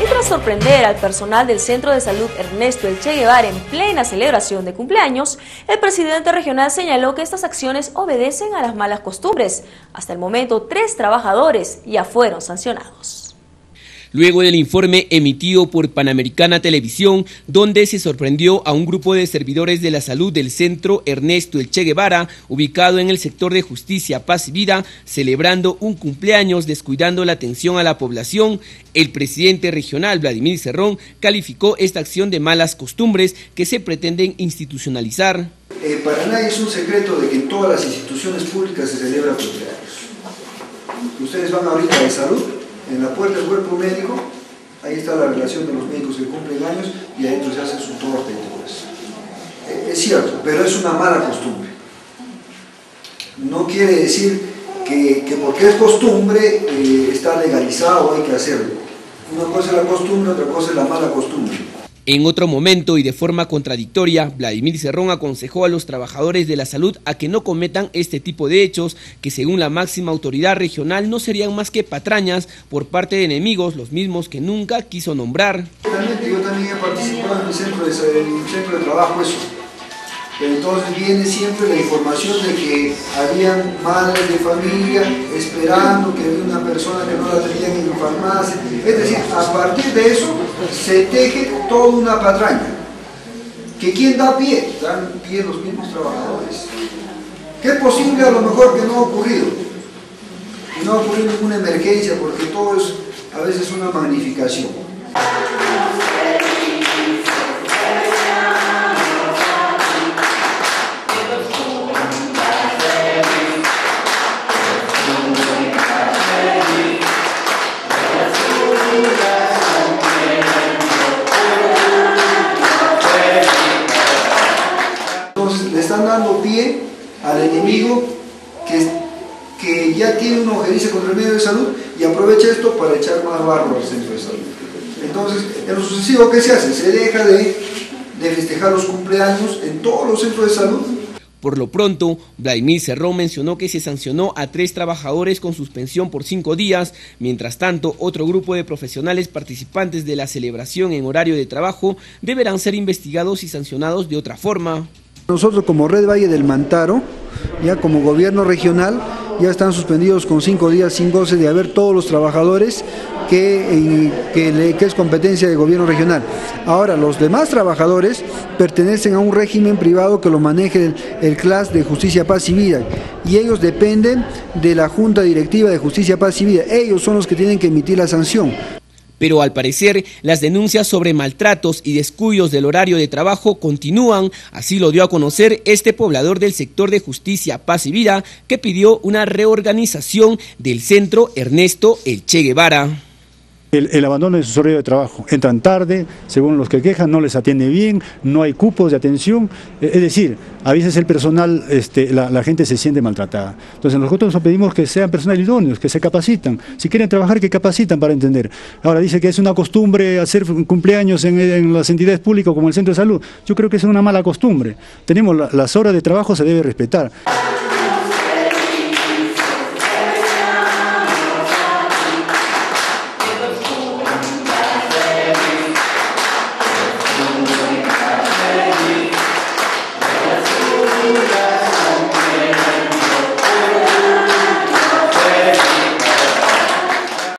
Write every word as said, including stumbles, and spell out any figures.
Y tras sorprender al personal del Centro de Salud Ernesto El Che Guevara en plena celebración de cumpleaños, el presidente regional señaló que estas acciones obedecen a las malas costumbres. Hasta el momento, tres trabajadores ya fueron sancionados. Luego del informe emitido por Panamericana Televisión, donde se sorprendió a un grupo de servidores de la salud del Centro Ernesto El Che Guevara, ubicado en el sector de Justicia, Paz y Vida, celebrando un cumpleaños descuidando la atención a la población, el presidente regional, Vladimir Cerrón, calificó esta acción de malas costumbres que se pretenden institucionalizar. Eh, para nadie es un secreto de que en todas las instituciones públicas se celebra cumpleaños. Ustedes van ahorita de salud, en la puerta del cuerpo médico, ahí está la relación de los médicos que cumplen años y adentro se hace su torta y todo eso. Eh, es cierto, pero es una mala costumbre. No quiere decir que, que porque es costumbre eh, está legalizado o hay que hacerlo. Una cosa es la costumbre, otra cosa es la mala costumbre. En otro momento y de forma contradictoria, Vladimir Cerrón aconsejó a los trabajadores de la salud a que no cometan este tipo de hechos, que según la máxima autoridad regional no serían más que patrañas por parte de enemigos, los mismos que nunca quiso nombrar. Realmente yo también he participado en el centro de, en el centro de trabajo eso. Entonces viene siempre la información de que habían madres de familia esperando que había una persona que no la tenían en la farmacia. Es decir, a partir de eso se teje toda una patraña. ¿Que quién da pie? Dan pie los mismos trabajadores. Que es posible a lo mejor que no ha ocurrido. Y no ha ocurrido ninguna emergencia porque todo es a veces una magnificación. Entonces le están dando pie al enemigo que, que ya tiene una ojeriza contra el medio de salud y aprovecha esto para echar más barro al centro de salud. Entonces, en lo sucesivo, ¿qué se hace? Se deja de, de festejar los cumpleaños en todos los centros de salud. Por lo pronto, Vladimir Cerrón mencionó que se sancionó a tres trabajadores con suspensión por cinco días. Mientras tanto, otro grupo de profesionales participantes de la celebración en horario de trabajo deberán ser investigados y sancionados de otra forma. Nosotros como Red Valle del Mantaro, ya como gobierno regional, ya están suspendidos con cinco días sin goce de haber todos los trabajadores que, que, le, que es competencia del gobierno regional. Ahora, los demás trabajadores pertenecen a un régimen privado que lo maneje el, el C L A S de Justicia, Paz y Vida, y ellos dependen de la Junta Directiva de Justicia, Paz y Vida. Ellos son los que tienen que emitir la sanción. Pero al parecer, las denuncias sobre maltratos y descuidos del horario de trabajo continúan, así lo dio a conocer este poblador del sector de Justicia, Paz y Vida, que pidió una reorganización del Centro Ernesto El Che Guevara. El, el abandono de su horario de trabajo, entran tarde, según los que quejan, no les atiende bien, no hay cupos de atención, es decir, a veces el personal, este, la, la gente se siente maltratada. Entonces nosotros nos pedimos que sean personal idóneos, que se capacitan, si quieren trabajar que capacitan para entender. Ahora dice que es una costumbre hacer cumpleaños en, en las entidades públicas como el centro de salud, yo creo que es una mala costumbre, tenemos la, las horas de trabajo se debe respetar.